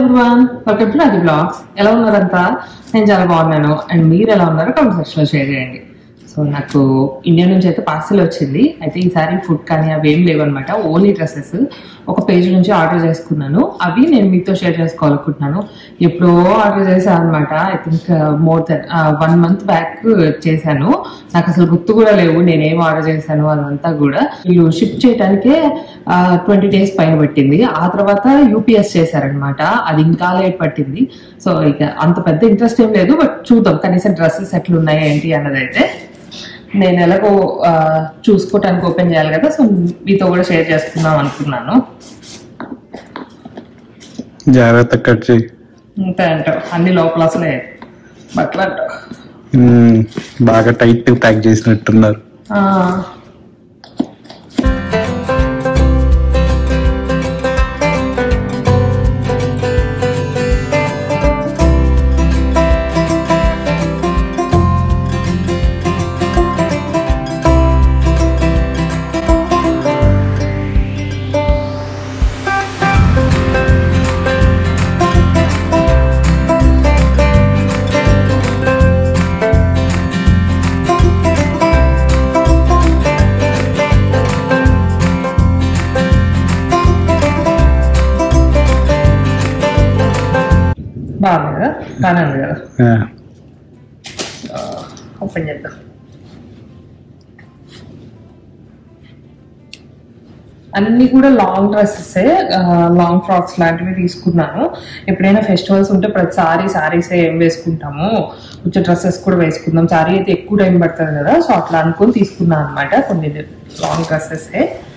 Everyone, welcome to రాది blogs. ఎలా ఉన్నారంతా? నేను చాలా బాగున్నాను. అండ్ మీరు ఎలా ఉన్నారో కామెంట్ సెక్షన్లో షేర్ చేయండి. సో నాకు ఇండియా నుంచి అయితే పార్సల్ వచ్చింది. అయితే ఈసారి ఫుడ్ కానీ అవి ఏం లేవన్నమాట, ఓన్లీ డ్రెస్సెస్. ఒక పేజ్ నుంచి ఆర్డర్ చేసుకున్నాను. అవి నేను మీతో షేర్ చేసుకోవాలనుకుంటున్నాను. ఎప్పుడో ఆర్డర్ చేశాను అనమాట. I think more than 1 month back చేశాను. నాకు అసలు గుర్తు కూడా లేవు నేనేం ఆర్డర్ చేశాను అదంతా కూడా. వీళ్ళు షిప్ చేయడానికే 20 days పైన పట్టింది. ఆ తర్వాత యూపీఎస్ చేశారనమాట. అది ఇంకా లేట్ పట్టింది. సో ఇక అంత పెద్ద ఇంట్రెస్ట్ ఏం లేదు, బట్ చూద్దాం కనీసం డ్రెస్సెస్ ఎట్లా ఉన్నాయి ఏంటి అన్నది. అయితే నేను ఎలాగో చూసుకోవటానికి ఓపెన్ చేయాలి కదా, సో మీతో కూడా షేర్ చేసుకుందాం అనుకున్నాను. జాగ్రత్త కట్ చేయి. అంతే అంటావు, అన్ని లోపల అసలే బట్టలు అంటావు. బాగా టైట్ ప్యాక్ చేసినట్టున్నారు. బాగుంది కదా, బాగానే ఉంది కదా. ఓపెన్ చేద్దాం. అన్ని కూడా లాంగ్ డ్రెస్సెస్, లాంగ్ ఫ్రాక్స్ లాంటివి తీసుకున్నాను. ఎప్పుడైనా ఫెస్టివల్స్ ఉంటే ప్రతిసారి శారీస్ ఏం వేసుకుంటాము, కొంచెం డ్రెస్సెస్ కూడా వేసుకుందాం. శారీ అయితే ఎక్కువ టైం పడుతుంది కదా, సో అట్లా అనుకుని తీసుకున్నాను అనమాట. కొన్ని లాంగ్ డ్రెస్సెస్.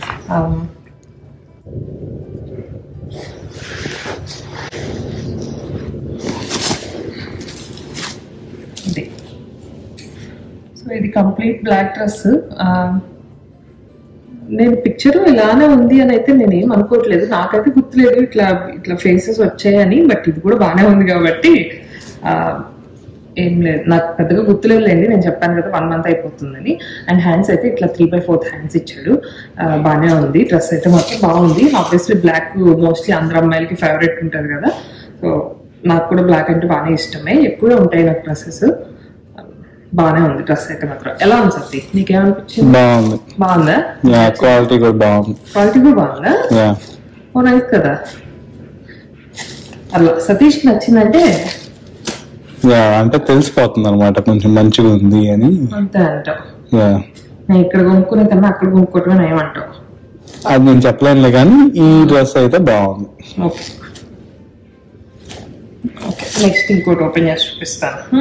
సో ఇది కంప్లీట్ బ్లాక్ డ్రెస్. నేను పిక్చర్ ఇలానే ఉంది అని అయితే నేనేం అనుకోవట్లేదు, నాకైతే గుర్తులేదు ఇట్లా ఇట్లా ఫేసెస్ వచ్చాయని. బట్ ఇది కూడా బాగానే ఉంది కాబట్టి ఏం లేదు, నాకు పెద్దగా గుర్తులేదులేండి. నేను చెప్పాను కదా 1 month అయిపోతుందని. అండ్ హ్యాండ్స్ అయితే ఇట్లా 3/4 హ్యాండ్స్ ఇచ్చాడు. బాగానే ఉంది. డ్రెస్ అయితే మాత్రం బాగుంది. ఆబ్వియస్లీ బ్లాక్ మోస్ట్లీ అందరు అమ్మాయిలకి ఫేవరెట్ ఉంటుంది కదా, సో నాకు కూడా బ్లాక్ అంటే బాగానే ఇష్టమే. ఎక్కువే ఉంటాయి నాకు డ్రెస్సెస్. బాగానే ఉంది డ్రెస్ అయితే మాత్రం. ఎలా ఉంది సత్తి, నీకేమనిపించింది? బాగుంది. బాగుందా? క్వాలిటీ కూడా బాగుంది. క్వాలిటీ కూడా బాగుందా? ఓ నైస్ కదా. అలా సతీష్కి నచ్చిందంటే అంటే తెలిసిపోతుంది అనమాట, కొంచెం మంచిగా ఉంది అని. అంతే అంటావు. నేను ఇక్కడ కొనుక్కునే కన్నా అక్కడ కొనుక్కోవటమే ఏమంటావు? అది నేను చెప్పలేనులే, కానీ ఈ డ్రెస్ అయితే బాగుంది. ఓకే ఓకే, నెక్స్ట్ ఇంకోటి ఓపెన్ చేసి చూపిస్తాను.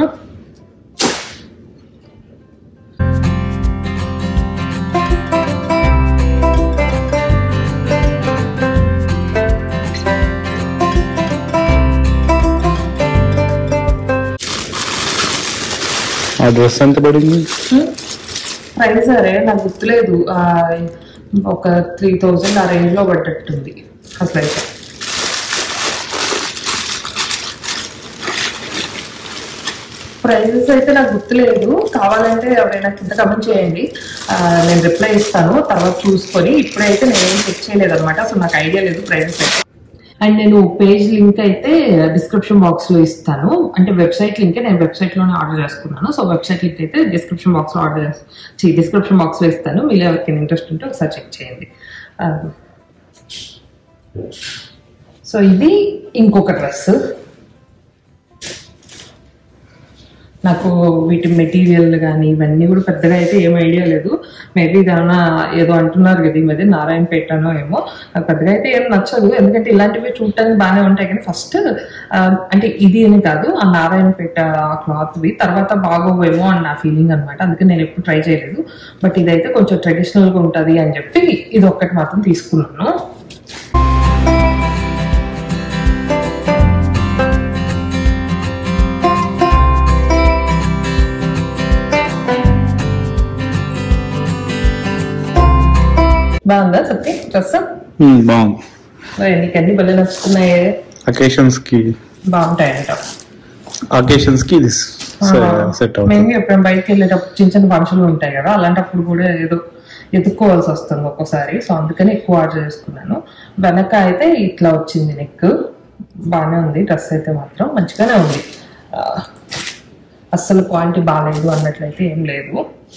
ఆ డ్రెస్ ఎంత పడింది? ప్రైస్ అరే నాకు గుర్తులేదు, ఒక 3000 ఆ రేంజ్ లో పడ్డట్టుంది అసలు. అయితే ప్రైజెస్ అయితే నాకు గుర్తులేదు. కావాలంటే ఎవరైనా కింద కమెంట్ చేయండి, నేను రిప్లై ఇస్తాను తర్వాత చూసుకొని. ఇప్పుడైతే నేనేం చెక్ చేయలేదు అనమాట, సో నాకు ఐడియా లేదు ప్రైజెస్ అయితే. అండ్ నేను పేజ్ లింక్ అయితే డిస్క్రిప్షన్ బాక్స్ లో ఇస్తాను. అంటే వెబ్సైట్ లింక్ నేను వెబ్సైట్ లోనే ఆర్డర్ చేసుకున్నాను. సో వెబ్సైట్ లింక్ అయితే డిస్క్రిప్షన్ బాక్స్ లో డిస్క్రిప్షన్ బాక్స్ లో ఇస్తాను. మీరు ఎవరికైనా ఇంట్రెస్ట్ ఉంటే ఒకసారి చెక్ చేయండి. సో ఇది ఇంకొక డ్రెస్. నాకు వీటి మెటీరియల్ కానీ ఇవన్నీ కూడా పెద్దగా అయితే ఏం ఐడియా లేదు. మేబీ ఇదేమన్నా ఏదో అంటున్నారు కదా ఈ మధ్య నారాయణపేటనో ఏమో, నాకు పెద్దగా అయితే ఏం నచ్చదు. ఎందుకంటే ఇలాంటివి చూడటానికి బాగానే ఉంటాయి, కానీ ఫస్ట్ అంటే ఇది అని కాదు, ఆ నారాయణపేట క్లాత్వి తర్వాత బాగోవేమో అని నా ఫీలింగ్ అనమాట. అందుకే నేను ఎప్పుడు ట్రై చేయలేదు. బట్ ఇదైతే కొంచెం ట్రెడిషనల్గా ఉంటుంది అని చెప్పి ఇది ఒక్కటి మాత్రం తీసుకున్నాను. బాగుందా సత్తి డ్రెస్? బాగుంది. నీకు అన్ని భలే నచ్చుతున్నాయి. అకేషన్స్ కి బాగుంటాయంట. అకేషన్స్ కి సెట్ అవుతుంది. మేము ఎప్పుడైనా బయటకు వెళ్ళేటప్పుడు చిన్న చిన్న ఫంక్షన్లు ఉంటాయి కదా, అలాంటప్పుడు కూడా ఏదో ఎత్తుక్కోవాల్సి వస్తుంది ఒక్కోసారి. సో అందుకని ఎక్కువ ఆర్డర్ చేసుకున్నాను. వెనక అయితే ఇట్లా వచ్చింది నెక్, బాగానే ఉంది డ్రెస్ అయితే మాత్రం మంచిగానే ఉంది. అస్సలు క్వాలిటీ బాగాలేదు అన్నట్లయితే ఏం లేదు.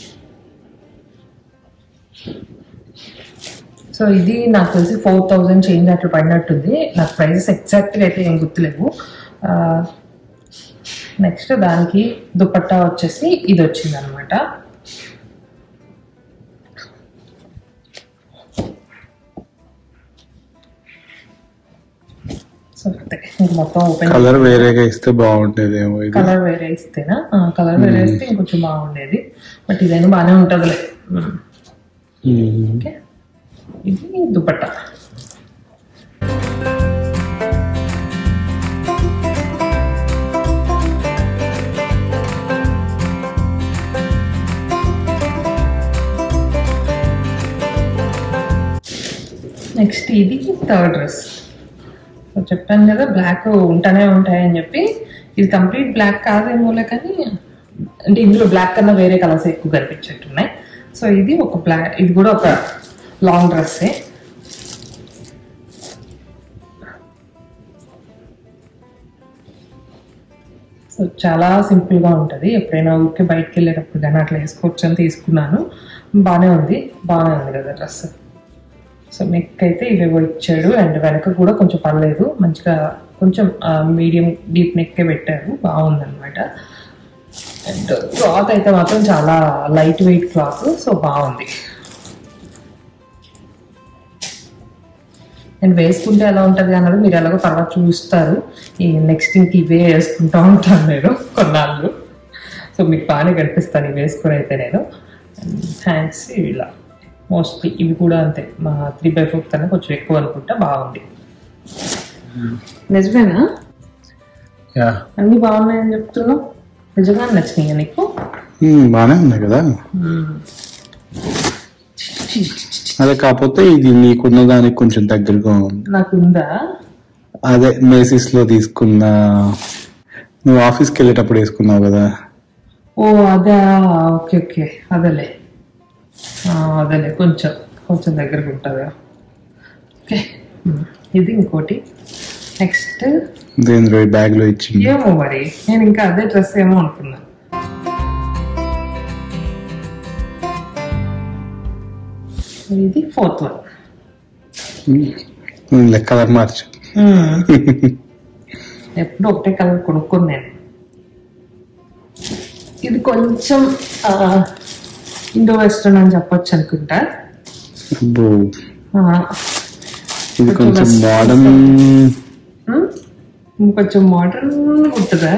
సో ఇది నాకు తెలిసి 4000 చేంజ్ అట్లా పడినట్టుంది. నాకు ప్రైజెస్ ఎగ్జాక్ట్గా అయితే ఏం గుర్తులేవు. నెక్స్ట్ దానికి దుపట్టా వచ్చేసి ఇది వచ్చింది అనమాట. సో ఇంక మొత్తం ఓపెన్. కలర్ వేరేగా ఇస్తే బాగుండేది. కలర్ వేరే ఇస్తేనా? కలర్ వేరే ఇస్తే ఇంకొంచెం బాగుండేది. బట్ ఇదైనా బాగానే ఉంటుందిలే. ఓకే, ఇది దుపట్టా. నెక్స్ట్ ఇది థర్డ్ డ్రెస్. చెప్పాను కదా బ్లాక్ ఉంటానే ఉంటాయని చెప్పి. ఇది కంప్లీట్ బ్లాక్ కాదేమోలే, కానీ అంటే ఇందులో బ్లాక్ కన్నా వేరే కలర్స్ ఎక్కువ కనిపించేట్టున్నాయి. సో ఇది ఒక బ్లాక్, ఇది కూడా ఒక లాంగ్ డ్రెస్సే. సో చాలా సింపుల్గా ఉంటుంది. ఎప్పుడైనా ఊరికే బయటకు వెళ్ళేటప్పుడు కానీ అట్లా వేసుకోవచ్చు అని తీసుకున్నాను. బాగానే ఉంది కదా డ్రెస్. సో నెక్ అయితే ఇవేవో ఇచ్చాడు, అండ్ వెనక కూడా కొంచెం పర్లేదు, మంచిగా కొంచెం మీడియం డీప్ నెక్కే పెట్టారు, బాగుందన్నమాట. అండ్ క్లాత్ అయితే మాత్రం చాలా లైట్ వెయిట్ క్లాత్. సో బాగుంది. అండ్ వేసుకుంటే ఎలా ఉంటుంది అన్నది మీరు ఎలాగో తర్వాత చూస్తారు. ఈ నెక్స్ట్ ఇంక ఇవే వేసుకుంటూ ఉంటాను నేను కొన్నాళ్ళు. సో మీకు బాగానే కనిపిస్తాను ఇవి వేసుకుని అయితే నేను. హ్యాండ్స్ ఇలా మోస్ట్లీ ఇవి కూడా అంతే, మా 3/4 కన్నా కొంచెం ఎక్కువ అనుకుంటా. బాగుంది. నిజమేనా? అన్ని బాగున్నాయని చెప్తున్నావు, నిజంగా నచ్చినాయి నీకు? బాగానే ఉన్నాయి కదా. అదే కాకపోతే ఇది నీకున్న దానికి కొంచెం దగ్గరగా ఉంది. నాకుందా? అదే మేసిస్ లో తీసుకున్న, నువ్వు ఆఫీస్కి వెళ్ళేటప్పుడు వేసుకున్నావు కదా. ఓ అదే, ఓకే ఓకే, అదేలే కొంచెం దగ్గరకు ఉంటుంది. ఓకే, ఇది ఇంకోటి. నెక్స్ట్ బ్యాగ్ లో ఇచ్చింది. ఏమో మరి, నేను ఇంకా అదే డ్రెస్ ఏమో అనుకున్నా. ఇది 4th వన్. కలర్ మార్చు. ఎప్పుడు ఒకటే కలర్ కొనుక్కోను నేను. ఇది కొంచెం ఇండో వెస్టర్న్ అని చెప్పొచ్చు అనుకుంటా. ఇది కొంచెం మోడర్న్, కొంచెం మోడర్న్ ఉంటుందా?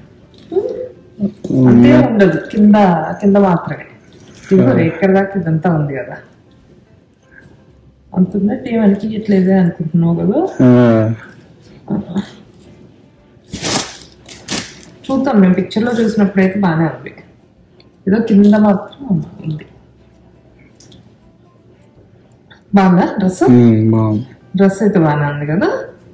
అంతే ఉండదు, కింద మాత్రమే. ఎక్కడ దాకా ఇదంతా ఉంది కదా, అంతున్నట్టు ఏం అనిపించట్లేదే అనుకుంటున్నావు కదా. చూద్దాం, మేము పిక్చర్ లో చూసినప్పుడు అయితే బాగానే ఉంది. ఏదో కింద మాత్రం ఉంది. బాగుందా డ్రెస్? డ్రెస్ అయితే బాగానే ఉంది కదా.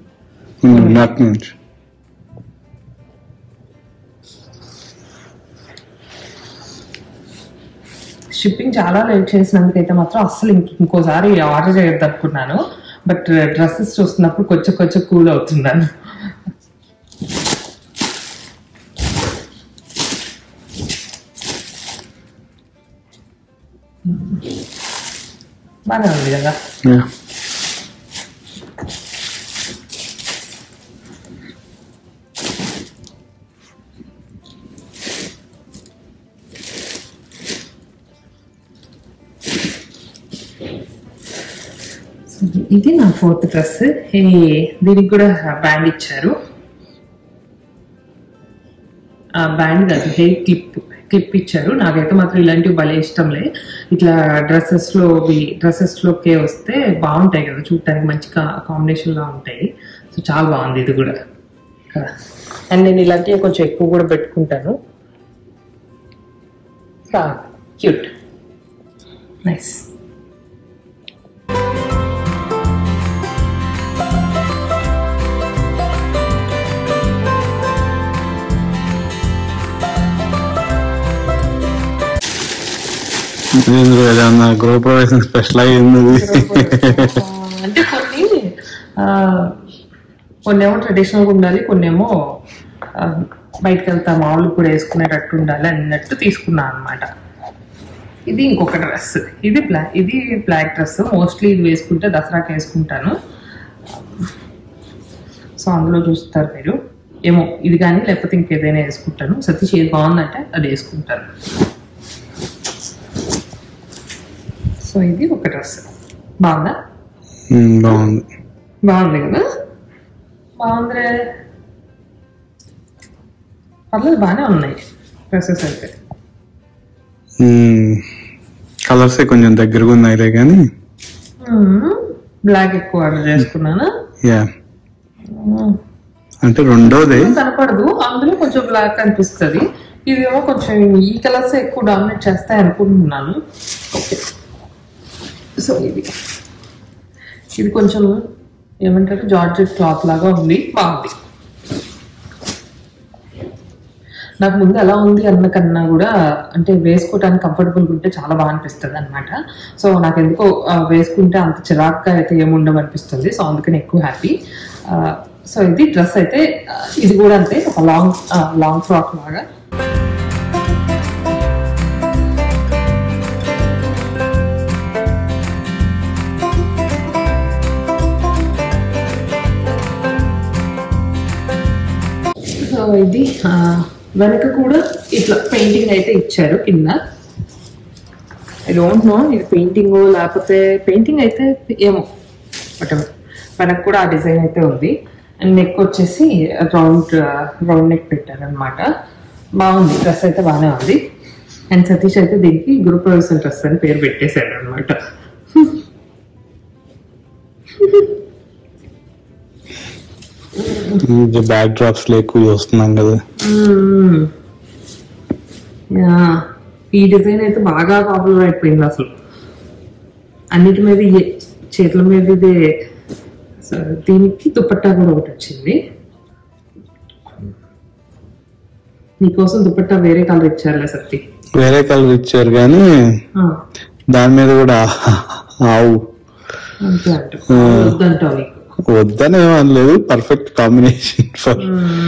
షిప్పింగ్ చాలా లేట్ చేసినందుకైతే మాత్రం అస్సలు ఇంకోసారి ఆర్డర్ చేయొద్దు అనుకున్నాను. బట్ డ్రెస్సెస్ చూస్తున్నప్పుడు కొంచెం కూల్ అవుతున్నాను. బాగానే ఉంది కదా. ఇది నా 4th డ్రెస్. దీనికి కూడా బ్యాండ్ ఇచ్చారు. బ్యాండ్ కాదు, హెయిర్ క్లిప్ ఇచ్చారు. నాకైతే మాత్రం ఇలాంటివి భలే ఇష్టంలే. ఇట్లా డ్రెస్సెస్లోకే వస్తే బాగుంటాయి కదా, చూడటానికి మంచి కాంబినేషన్గా ఉంటాయి. సో చాలా బాగుంది ఇది కూడా కదా. అండ్ నేను ఇలాంటివి కొంచెం ఎక్కువ కూడా పెట్టుకుంటాను. Cute, nice. గృహప్రవేశం స్పెషల్ అయింది. అంటే కొన్ని కొన్నేమో ట్రెడిషనల్గా ఉండాలి, కొన్నేమో బయటకు వెళ్తా మామూలు కూడా వేసుకునేటట్టు ఉండాలి అన్నట్టు తీసుకున్నాను అనమాట. ఇది ఇంకొక డ్రెస్, ఇది బ్లాక్ డ్రెస్. మోస్ట్లీ ఇది వేసుకుంటే దసరాకి వేసుకుంటాను. సో అందులో చూస్తారు మీరు, ఏమో ఇది కానీ లేకపోతే ఇంకేదైనా వేసుకుంటాను. సతీష్ ఏది బాగుందంటే అది వేసుకుంటాను. సో ఇది ఒక డ్రెస్. బాగుందా? బాగుంది కదా? బాగుందిరే, పర్లేదు, బాగానే ఉన్నాయి డ్రెస్సెస్ అయితే. కలర్స్ కొంచెం దగ్గరగా ఉన్నాయిలే కానీ బ్లాక్ ఎక్కువ ఆర్డర్ చేసుకున్నాను. అంటే రెండోదే కనపడదు, అందులో కొంచెం బ్లాక్ అనిపిస్తుంది. ఇదేమో కొంచెం ఈ కలర్స్ ఎక్కువ డామినేట్ చేస్తాయి అనుకుంటున్నాను. ఓకే, సో ఇది కొంచెం ఏమంటారు జార్జెట్ క్లాత్ లాగా ఉంది, బాగుంది. నాకు ముందు ఎలా ఉంది అన్నకన్నా కూడా అంటే వేసుకోవడానికి కంఫర్టబుల్గా ఉంటే చాలా బాగా అనిపిస్తుంది అనమాట. సో నాకు ఎందుకో వేసుకుంటే అంత చిరాక్గా అయితే ఏముండవు అనిపిస్తుంది. సో అందుకని ఎక్కువ హ్యాపీ. సో ఇది డ్రెస్ అయితే, ఇది కూడా అంతే, ఒక లాంగ్ ఫ్రాక్ లాగా. సో ఇది వెనక కూడా ఇట్లా పెయింటింగ్ అయితే ఇచ్చారు కింద. ఐ డోంట్ నో ఇది పెయింటింగ్ లేకపోతే పెయింటింగ్ అయితే ఏమో, బట్ వెనక కూడా ఆ డిజైన్ అయితే ఉంది. అండ్ నెక్ వచ్చేసి రౌండ్ నెక్ పెట్టారనమాట. బాగుంది, డ్రెస్ అయితే బాగానే ఉంది. అండ్ సతీష్ అయితే దీనికి గృహప్రవేశం డ్రెస్ అని పేరు పెట్టేశాడు అనమాట. బ్యాక్ డ్రాప్స్ ఎక్కువ చూస్తున్నాం కదా. ఈ డిజైన్ అయితే బాగా పాపులర్ అయిపోయింది అసలు, అన్నిటి మీద చేతుల మీద ఇదే. దీనికి దుపట్టా కూడా ఒకటి వచ్చింది. నీకోసం దుపట్టా వేరే కలర్ ఇచ్చారులే సత్తి, వేరే కలర్ ఇచ్చారు కానీ దాని మీద కూడా ఆవు అంతే వద్దంటావు. నీకు వద్దనే అనలేదు, పర్ఫెక్ట్ కాంబినేషన్ ఫర్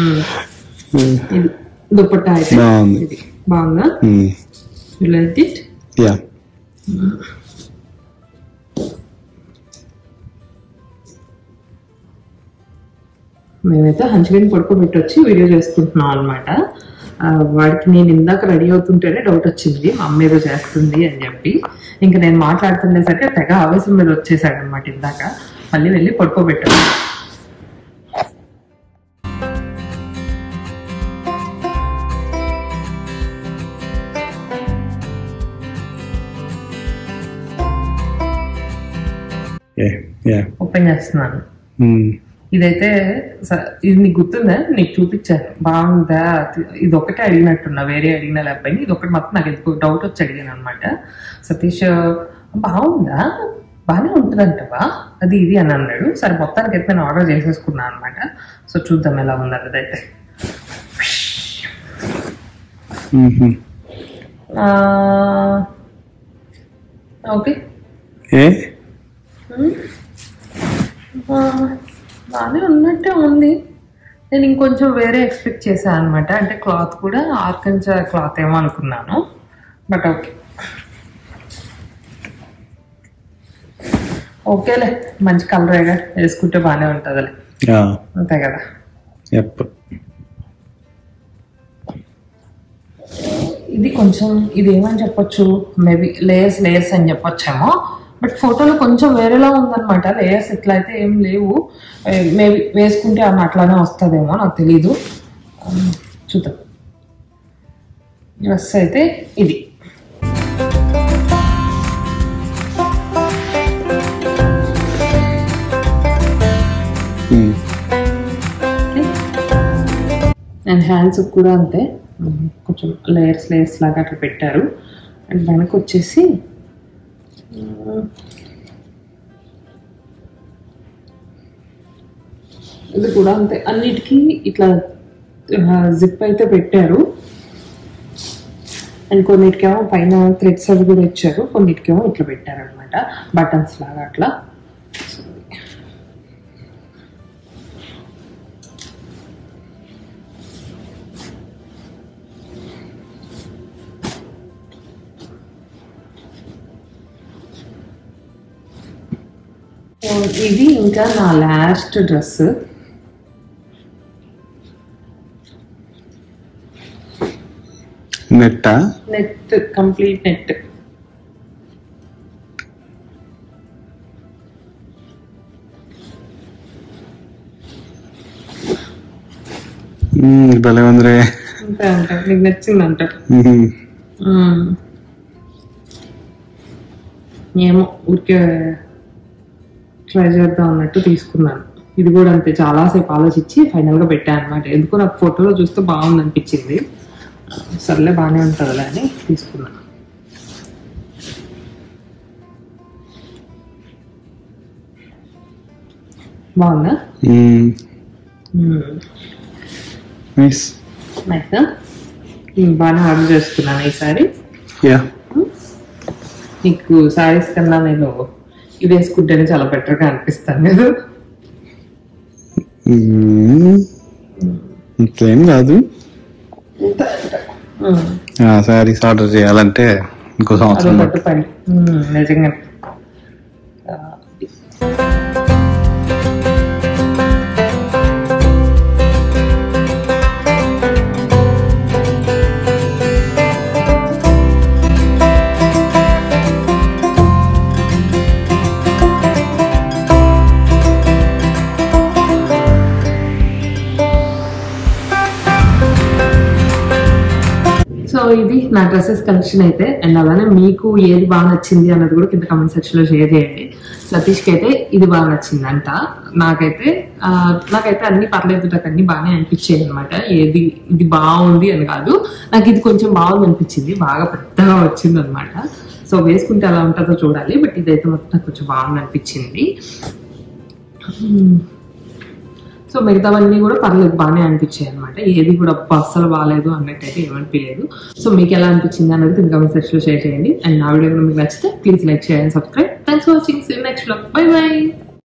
దుపట్టా అయితే బాగుందా? You like it? యా. మేమైతే హంచుకొని పడుకోబెట్టి వచ్చి వీడియో చేసుకుంటున్నాం అనమాట. వాడికి నేను ఇందాక రెడీ అవుతుంటేనే డౌట్ వచ్చింది, మా అమ్మ ఏదో చేస్తుంది అని చెప్పి. ఇంకా నేను మాట్లాడుతుండేసరికి తెగ ఆవేశం మీద వచ్చేసాడు అనమాట. ఇందాక మళ్ళీ వెళ్ళి పడుకోబెట్టాను. ఓపెన్ చేస్తున్నాను. ఇదైతే ఇది నీకు గుర్తుందా? నీకు చూపించాను, బాగుందా? ఇది ఒకటే అడిగినట్టున్నా, వేరే అడిగినా లేకపోయినా ఇది ఒకటి మాత్రం నాకు ఎందుకు డౌట్ వచ్చి అడిగాను అనమాట. సతీష్ బాగుందా, బాగానే ఉంటుందంటవా, అది ఇది అని అన్నాడు. సరే మొత్తానికి అయితే నేను ఆర్డర్ చేసేసుకున్నాను అనమాట. సో చూద్దాం ఎలా ఉందని. అదైతే ఓకే, బాగానే ఉన్నట్టే ఉంది. నేను ఇంకొంచెం వేరే ఎక్స్పెక్ట్ చేశాను అనమాట. అంటే క్లాత్ కూడా ఆర్కంజా క్లాత్ ఏమో అనుకున్నాను, బట్ ఓకే ఓకేలే, మంచి కలరేగా, వేసుకుంటే బాగానే ఉంటుందిలే, అంతే కదా. ఇది కొంచెం ఇది ఏమని చెప్పొచ్చు, మేబీ లేయర్స్ అని చెప్పొచ్చేమో. బట్ ఫోటోలో కొంచెం వేరేలా ఉందన్నమాట. లేయర్స్ ఇట్లా అయితే ఏం లేవు. మేబీ వేసుకుంటే ఆమె అట్లానే వస్తుందేమో, నాకు తెలీదు. చూద్దాం. డ్రెస్ అయితే ఇది. అండ్ హ్యాండ్స్ కూడా అంతే, కొంచెం లేయర్స్ లాగా అట్లా పెట్టారు. అండ్ వెనక వచ్చేసి ఇది కూడా అంతే, అన్నిటికీ ఇట్లా జిప్ అయితే పెట్టారు. అండ్ కొన్నిటికేమో పైన థ్రెడ్స్ అవి కూడా ఇచ్చారు, కొన్నిటికేమో ఇట్లా పెట్టారు అనమాట, బటన్స్ లాగా అట్లా. ఇది ఇంకా నా last dress. Net complete net. భలే ఉందిరే. అంతే అంట. నీకు నచ్చిందంట. ఏమో ఊరికే ట్రై చేద్దాం అన్నట్టు తీసుకున్నాను. ఇది కూడా అంతే, చాలాసేపు ఆలోచించి ఫైనల్గా పెట్టాను అనమాట. ఎందుకో నాకు ఫోటోలో చూస్తే బాగుంది అనిపించింది. సర్లే బాగానే ఉంటుందిలే అని తీసుకున్నాను. బాగుందా? నైస్. బాగానే ఆర్డర్ చేసుకున్నాను ఈసారి. నీకు శారీస్ కన్నా నేను ఇది వేసుకుంటేనే చాలా బెటర్గా అనిపిస్తాను కదా. ఇంకేం కాదు. శారీస్ ఆర్డర్ చేయాలంటే ఇంకో సంవత్సరం పని నిజంగా. సో ఇది నా డ్రెస్సెస్ కలెక్షన్ అయితే. అండ్ అలానే మీకు ఏది బాగా నచ్చింది అన్నది కూడా కింద కమెంట్ సెక్షన్ లో షేర్ చేయండి. సతీష్కి అయితే ఇది బాగా నచ్చిందంట. నాకైతే అన్ని పర్లేదు, నాకు అన్ని బాగానే అనిపించాయి అనమాట. ఇది బాగుంది అని కాదు, నాకు ఇది కొంచెం బాగుంది అనిపించింది. బాగా పెద్దగా వచ్చింది అనమాట. సో వేసుకుంటే ఎలా ఉంటుందో చూడాలి. బట్ ఇదైతే మొత్తం నాకు కొంచెం బాగుంది అనిపించింది. సో మిగతావన్నీ కూడా పర్లేదు, బాగానే అనిపించాయి అనమాట. ఏది కూడా అస్సలు బాగాలేదు అన్నట్టయితే ఏమనిపించలేదు. సో మీకు ఎలా అనిపించింది అనేది కింద కామెంట్ సెక్షన్ లో షేర్ చేయండి. అండ్ నా వీడియో మీకు నచ్చితే ప్లీజ్ లైక్ చేయండి, subscribe. Thanks for watching. See you next vlog. Bye by.